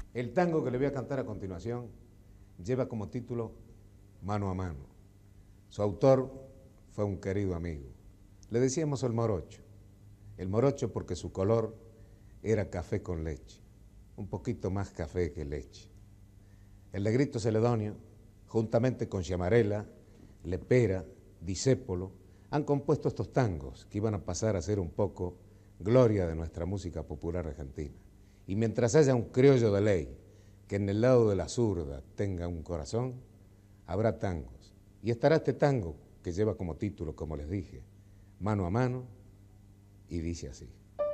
El tango que le voy a cantar a continuación lleva como título Mano a Mano. Su autor fue un querido amigo. Le decíamos el morocho. El morocho porque su color era café con leche, un poquito más café que leche. El negrito Celedonio, juntamente con Chiamarela, Lepera, Discépolo, han compuesto estos tangos que iban a pasar a ser un poco gloria de nuestra música popular argentina. Y mientras haya un criollo de ley que en el lado de la zurda tenga un corazón, habrá tangos. Y estará este tango que lleva como título, como les dije, Mano a Mano, y dice así.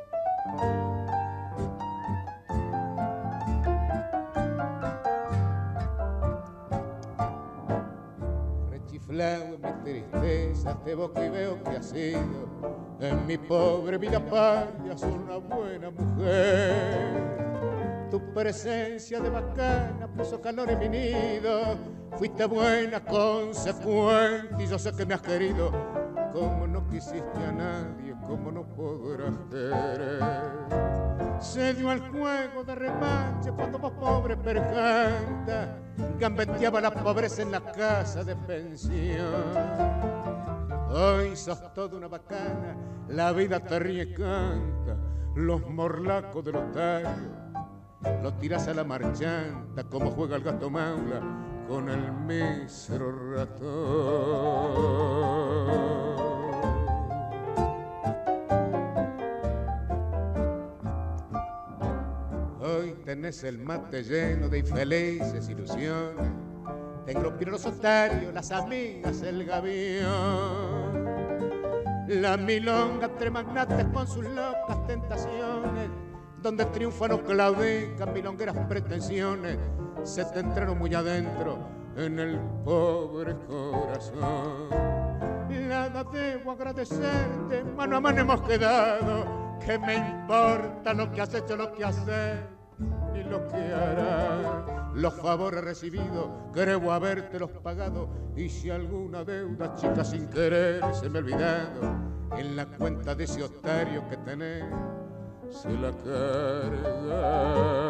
Rechiflado en mi tristeza, te evoco y veo que has sido en mi pobre vida paria, sos una buena mujer. Tu presencia de bacana puso calor en mi nido. Fuiste buena, consecuente, y yo sé que me has querido. Como no quisiste a nadie, como no podrás querer. Se dio al juego de remanche cuando vos pobre percanta gambeteaba la pobreza en la casa de pensión. Hoy sos toda una bacana, la vida te ríe y canta. Los morlacos del otario lo tirás a la marchanta como juega el gato maula con el mísero ratón. Hoy tenés el mate lleno de infelices ilusiones. Te engrupieron los otarios, las amigas, el gavión. La milonga entre magnates con sus locas tentaciones. Donde triunfan o claudican milongueras pretensiones, se te entraron muy adentro en el pobre corazón. Nada debo agradecerte, mano a mano hemos quedado. ¿Qué me importa lo que has hecho, lo que haces y lo que harás? Los favores recibidos, creo habértelos pagado. Y si alguna deuda chica sin querer se me ha olvidado, en la cuenta de ese otario que tenés se la carga.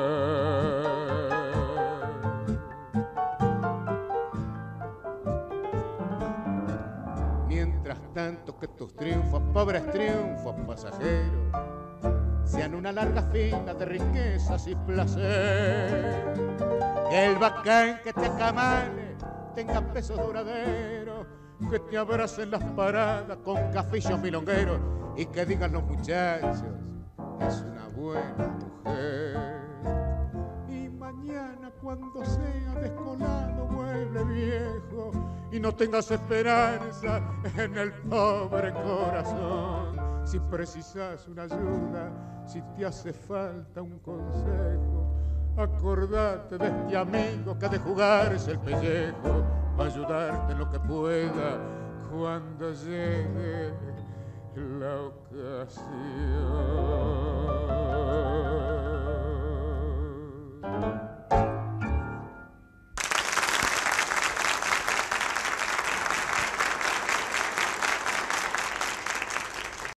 Mientras tanto que tus triunfos, pobres triunfos pasajeros, sean una larga fila de riquezas y placer. Que el bacán que te acamale tenga pesos duraderos, que te abracen las paradas con cafillos milongueros y que digan los muchachos: es una buena mujer. Y mañana cuando sea descolado vuelve viejo y no tengas esperanza en el pobre corazón. Si precisas una ayuda, si te hace falta un consejo, acordate de este amigo que ha de jugarse el pellejo para ayudarte en lo que pueda cuando llegue la ocasión.